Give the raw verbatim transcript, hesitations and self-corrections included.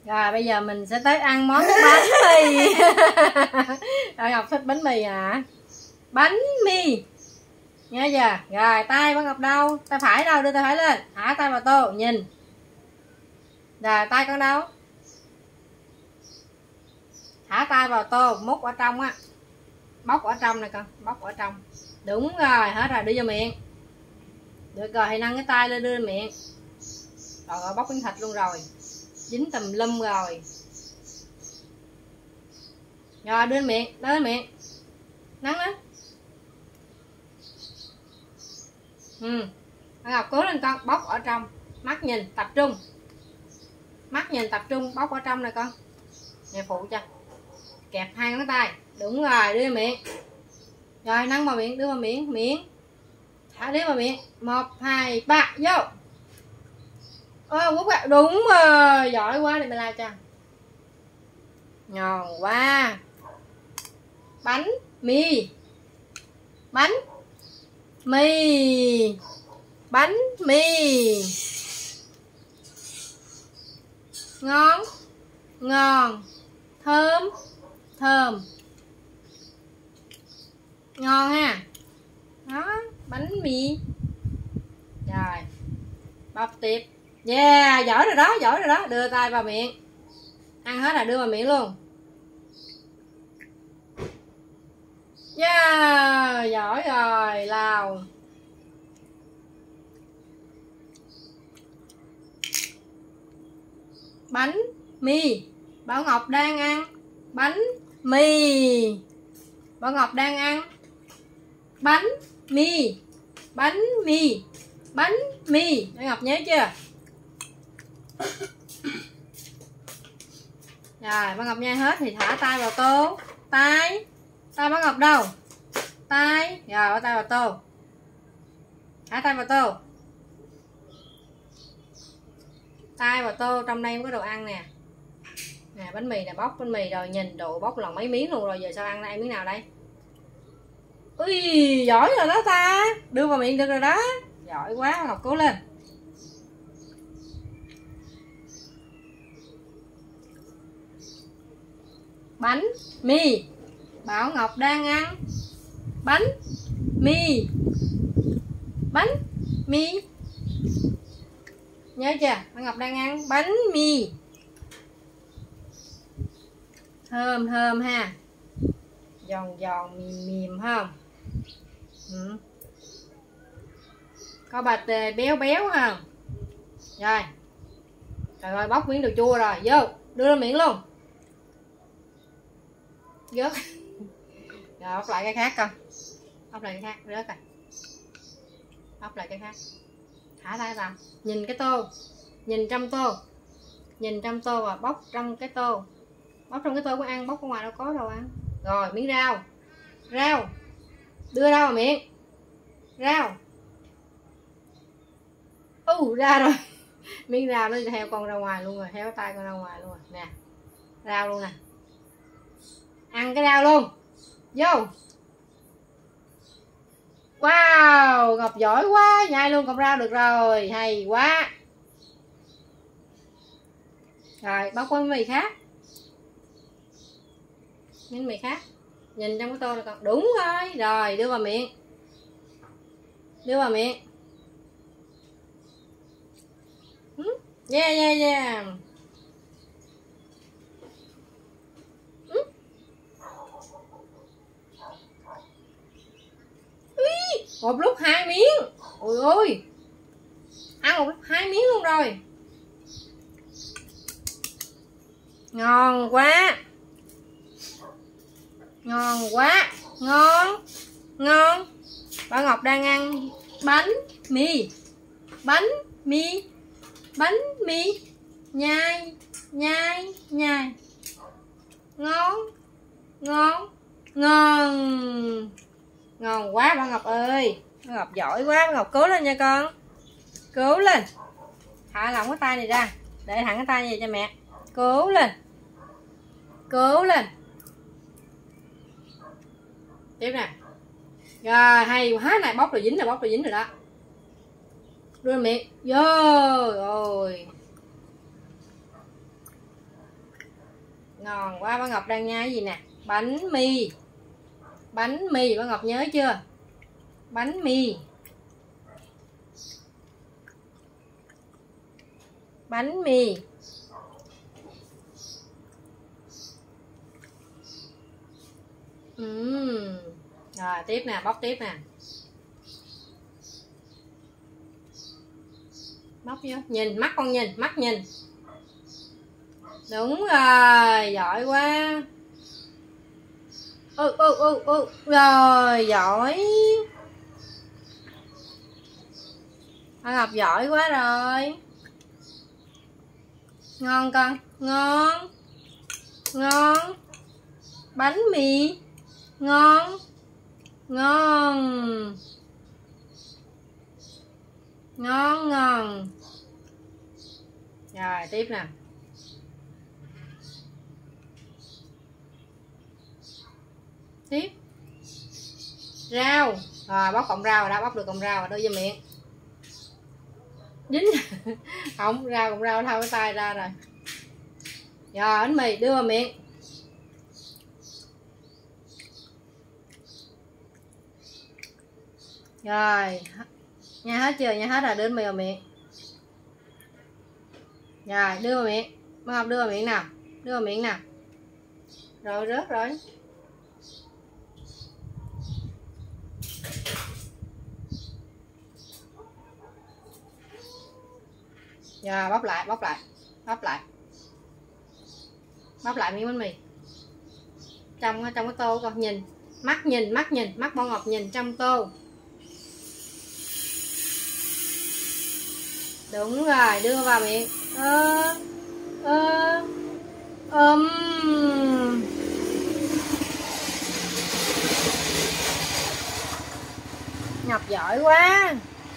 Rồi bây giờ mình sẽ tới ăn món bánh mì. Rồi Ngọc thích bánh mì hả? Bánh mì nghe chưa? Rồi tay Bảo Ngọc đâu? Tay phải đâu? Đưa tay phải lên, thả tay vào tô, nhìn. Rồi tay con đâu? Thả tay vào tô, múc ở trong á, bóc ở trong này con, bóc ở trong. Đúng rồi, hết rồi, đưa vô miệng. Được rồi, thì nâng cái tay lên đưa lên miệng. Rồi, rồi bóc miếng thịt luôn rồi, dính tùm lum rồi. Rồi đưa lên miệng, đưa lên miệng, nắng lên. Ừ, Ngọc cố lên con, bóc ở trong, mắt nhìn tập trung, mắt nhìn tập trung, bóc ở trong này con. Nè phụ cho, kẹp hai ngón tay, đúng rồi, đưa miệng. Rồi nâng vào miệng, đưa vào miệng, miệng, thả đi vào miệng, một hai ba vô. Ô quất ạ, đúng rồi, giỏi quá, để mình làm cho ngon quá. Bánh mì, bánh mì, bánh mì ngon ngon, thơm thơm, ngon ha. Đó, bánh mì. Rồi bóc tiếp. Yeah, giỏi rồi đó, giỏi rồi đó. Đưa tay vào miệng, ăn hết là đưa vào miệng luôn. Yeah, giỏi rồi. Lào bánh mì. Bảo Ngọc đang ăn bánh mì. Bảo Ngọc đang ăn bánh mì, bánh mì, bánh mì. Bảo Ngọc nhớ chưa? Rồi Bảo Ngọc nhai hết thì thả tay vào tô. Tay, tay Bảo Ngọc đâu? Tay, rồi bỏ tay vào tô, thả tay vào tô. Tay vào tô, trong đây có đồ ăn nè. Nè bánh mì nè, bóc bánh mì rồi, nhìn đồ bóc lần mấy miếng luôn rồi. Giờ sao ăn đây, miếng nào đây? Ui, giỏi rồi đó ta. Đưa vào miệng được rồi đó. Giỏi quá, Ngọc cố lên. Bánh mì. Bảo Ngọc đang ăn bánh mì, bánh mì. Nhớ chưa? Bảo Ngọc đang ăn bánh mì. Thơm thơm ha, giòn giòn mềm mềm không? Ừ. Có bà tê béo béo không? Rồi. Trời ơi, bóc miếng đồ chua rồi, vô, đưa lên miệng luôn. Rớt. Rồi bóc lại cái khác con. Bóc lại cái khác, rớt rồi. Bóc lại cái khác. Thả tay vào, nhìn cái tô, nhìn trong tô, nhìn trong tô và bóc trong cái tô. Bóc trong cái tô có ăn, bóc ở ngoài đâu có đâu ăn. Rồi miếng rau, rau, đưa rau vào miệng, rau. U uh, ra rồi. Miếng rau nó theo con ra ngoài luôn rồi, theo tay con ra ngoài luôn rồi nè. Rau luôn nè, ăn cái rau luôn, vô. Wow, Ngọc giỏi quá, nhai luôn cọng rau được rồi, hay quá. Rồi bóc cái mì khác, miếng mì khác, nhìn trong cái tô này còn đúng rồi. Rồi đưa vào miệng, đưa vào miệng. Yeah yeah yeah. Một lúc hai miếng. Ôi ôi, ăn một lúc hai miếng luôn rồi. Ngon quá, ngon quá, ngon ngon. Bảo Ngọc đang ăn bánh mì, bánh mì, bánh mì, nhai nhai nhai, ngon ngon ngon, ngon quá Bảo Ngọc ơi. Bảo Ngọc giỏi quá, Bảo Ngọc cố lên nha con, cố lên. Thả lỏng cái tay này ra, để thẳng cái tay này cho mẹ. Cố lên, cố lên. Tiếp nè. Rồi hay quá này, bóc rồi dính rồi, bóc rồi dính rồi đó. Đưa miệng vô rồi. Ngon quá. Bảo Ngọc đang nhai cái gì nè? Bánh mì. Bánh mì, Bảo Ngọc nhớ chưa? Bánh mì. Bánh mì. Uhm. Rồi tiếp nè, bóc tiếp nè. Bóc vô, nhìn, mắt con nhìn, mắt nhìn. Đúng rồi, giỏi quá. Ừ, ừ, ừ, ừ. Rồi, giỏi. Bảo Ngọc giỏi quá rồi. Ngon con, ngon. Ngon. Bánh mì. Ngon. Ngon. Ngon ngon. Rồi tiếp nè. Tiếp. Rau. Rồi bóc cọng rau rồi đó, bóc được cọng rau rồi đưa vô miệng. Dính. Không, rau cọng rau thao cái tay ra rồi. Rồi bánh mì đưa vào miệng. Rồi nha hết chưa? Nha hết rồi, đưa bánh mì vào miệng. Rồi đưa vào miệng. Bảo Ngọc đưa vào miệng nào. Đưa vào miệng nào. Rồi rớt rồi. Rồi bóc lại, bóc lại. Bóc lại. Bóc lại miếng bánh mì. Trong trong cái tô con nhìn. Mắt nhìn, mắt nhìn, mắt Bảo Ngọc nhìn trong tô. Đúng rồi, đưa vào miệng. Ơ ơ ừm. Ngọc giỏi quá.